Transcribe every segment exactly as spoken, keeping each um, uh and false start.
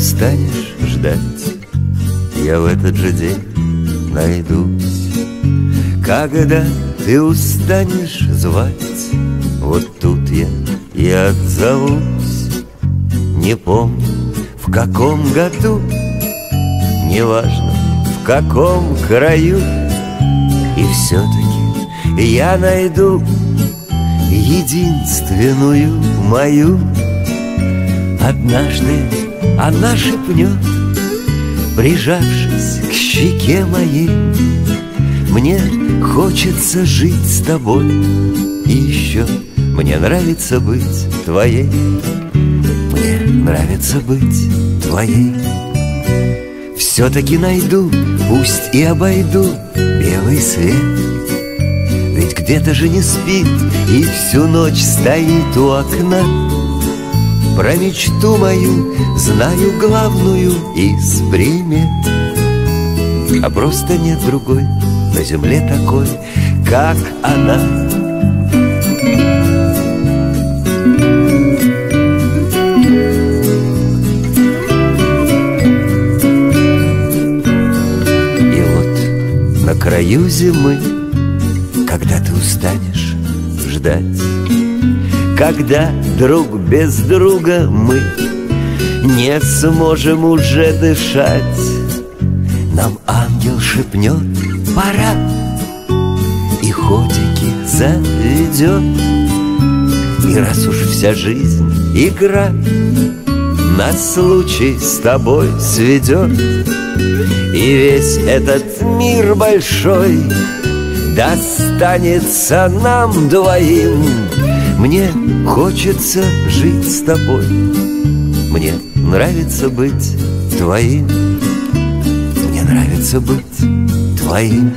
устанешь ждать, я в этот же день найдусь. Когда ты устанешь звать, вот тут я и отзовусь. Не помню, в каком году, неважно, в каком краю, и все-таки я найду единственную мою. Однажды она шепнет, прижавшись к щеке моей: мне хочется жить с тобой, и еще мне нравится быть твоей. Мне нравится быть твоей. Все-таки найду, пусть и обойду белый свет, ведь где-то же не спит и всю ночь стоит у окна. Про мечту мою знаю главную из примет, а просто нет другой на земле такой, как она. И вот на краю зимы, когда ты устанешь ждать, когда друг без друга мы не сможем уже дышать, нам ангел шепнет: пора, и ходики заведет. И раз уж вся жизнь игра нас случай с тобой сведет, и весь этот мир большой достанется нам двоим, мне хочется жить с тобой, мне нравится быть твоим, мне нравится быть твоим.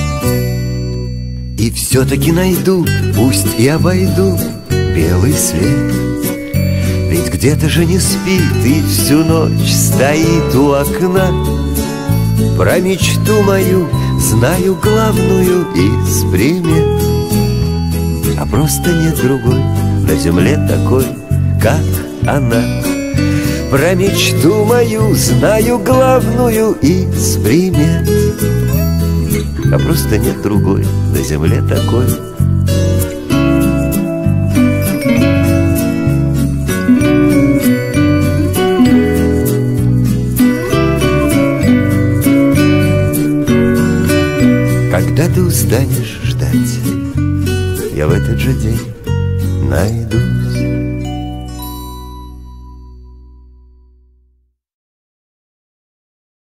И все-таки найду, пусть и обойду белый свет, ведь где-то же не спит и всю ночь стоит у окна. Про мечту мою знаю главную из примет, а просто нет другой на земле такой, как она. Про мечту мою знаю главную из примет, а просто нет другой на земле такой. Когда ты устанешь ждать, я в этот же день найдусь.